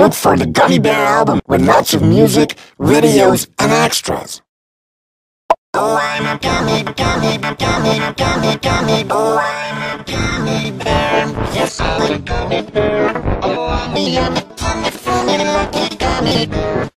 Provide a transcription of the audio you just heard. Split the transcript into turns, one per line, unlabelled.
look for the Gummy Bear album with lots of music, videos, and extras. Oh, I'm a gummy, gummy, gummy, gummy, gummy. Oh, I'm a gummy bear. Yes, I'm a gummy bear. Oh, I'm a yummy, funny, funny, lucky gummy bear.